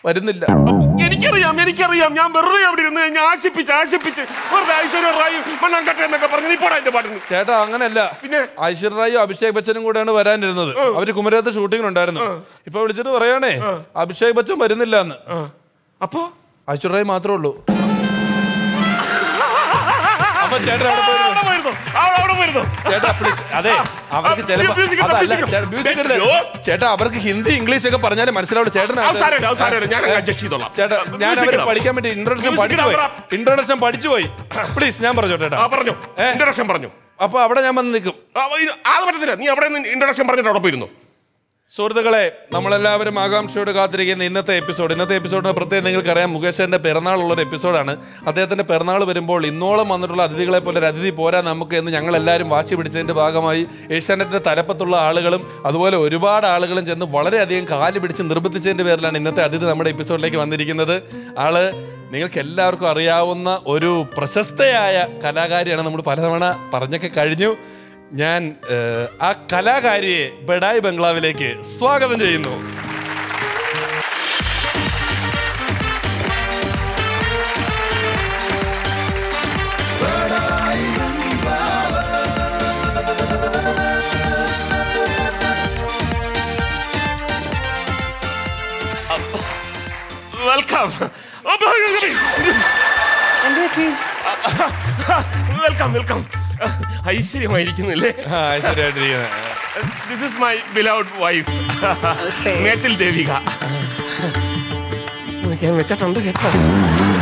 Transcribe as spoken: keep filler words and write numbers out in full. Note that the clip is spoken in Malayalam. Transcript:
വരുന്നില്ല. എനിക്കറിയാം എനിക്കറിയാം ഞാൻ വെറുതെ അവിടെ ഇരുന്ന് ഞാൻ ആശിപ്പിച്ച് ആശിപ്പിച്ച് വെറുതെ ഐശ്വര്യ റായും മണ്ണാങ്കട്ട എന്നൊക്കെ പറഞ്ഞു നീ പോടാ എന്റെ പാട്ടിന്. ചേട്ടാ അങ്ങനല്ല, പിന്നെ ഐശ്വര്യ റായും അഭിഷേക് ബച്ചനും കൂടെയാണ് വരാനിരുന്നത്. അവര് കുമരകത്ത് ഷൂട്ടിങ്ങിനുണ്ടായിരുന്നു. ഇപ്പൊ വിളിച്ചിട്ട് പറയാണേ അഭിഷേക് ബച്ചൻ വരുന്നില്ല എന്ന്. അപ്പൊ ഐശ്വര്യ റായ് മാത്രമേ ഉള്ളൂ. അപ്പൊ ചേട്ടൻ ചേട്ടാ പ്ലീസ്. അതെ അവർക്ക് ചിലപ്പോ ചേട്ടാ അവർക്ക് ഹിന്ദി ഇംഗ്ലീഷ് ഒക്കെ പറഞ്ഞാലും മനസ്സിലാവുള്ളൂ. ചേട്ടൻ ചേട്ടാ ഞാൻ അവര് പഠിക്കാൻ വേണ്ടി ഇൻട്രൊഡക്ഷൻ പഠിച്ചു പോയി ഇൻട്രൊഡക്ഷൻ പഠിച്ചു പോയി പ്ലീസ് ഞാൻ പറഞ്ഞു ചേട്ടാ. പറഞ്ഞു ഇൻട്രൊഡക്ഷൻ പറഞ്ഞു. അപ്പൊ അവിടെ ഞാൻ വന്ന് നിൽക്കും. അത് പറ്റത്തില്ല, നീ അവിടെ ഇൻട്രൊഡക്ഷൻ പറഞ്ഞിട്ട് അവിടെ പോയിരുന്നു. സുഹൃത്തുക്കളെ, നമ്മളെല്ലാവരും ആകാംക്ഷയോട് കാത്തിരിക്കുന്ന ഇന്നത്തെ എപ്പിസോഡ് ഇന്നത്തെ എപ്പിസോഡിന് പ്രത്യേകം നിങ്ങൾക്കറിയാം മുകേഷന്റെ പിറന്നാളുള്ളൊരു എപ്പിസോഡാണ്. അദ്ദേഹത്തിന്റെ പിറന്നാൾ വരുമ്പോൾ ഇന്നോളം വന്നിട്ടുള്ള അതിഥികളെ പോലെ ഒരു അതിഥി പോരാ നമുക്ക് എന്ന് ഞങ്ങളെല്ലാവരും വാശി പിടിച്ചതിന്റെ ഭാഗമായി ഏഷ്യാനെറ്റിന്റെ തലപ്പത്തുള്ള ആളുകളും അതുപോലെ ഒരുപാട് ആളുകളും ചെന്ന് വളരെയധികം കാല് പിടിച്ച് നിർബന്ധിച്ചതിന്റെ പേരിലാണ് ഇന്നത്തെ അതിഥി നമ്മുടെ എപ്പിസോഡിലേക്ക് വന്നിരിക്കുന്നത്. ആള് നിങ്ങൾക്ക് എല്ലാവർക്കും അറിയാവുന്ന ഒരു പ്രശസ്തയായ കലാകാരിയാണ്. നമ്മൾ പലതവണ പറഞ്ഞൊക്കെ കഴിഞ്ഞു. ഞാൻ ആ കലാകാരിയെ ബഡായി ബംഗ്ലാവിലേക്ക് സ്വാഗതം ചെയ്യുന്നു. Welcome welcome welcome. ഐശ്വര്യമായിരിക്കുന്നില്ലേ? This is my beloved wife Methil Devika. വെച്ചിട്ടുണ്ട് കേട്ടോ.